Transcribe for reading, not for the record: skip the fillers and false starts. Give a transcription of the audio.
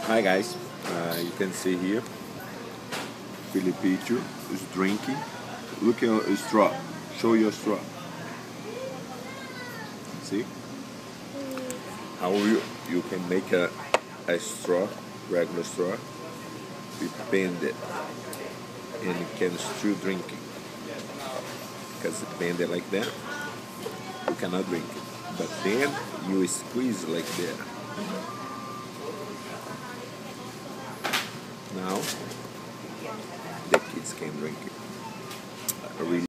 Hi guys, you can see here Filipito is drinking. Look at your straw. Show your straw. See how you can make a straw, regular straw, we bend it and you can still drink it. Because it bend it like that, you cannot drink it. But then you squeeze like that. Now the kids can drink it. Really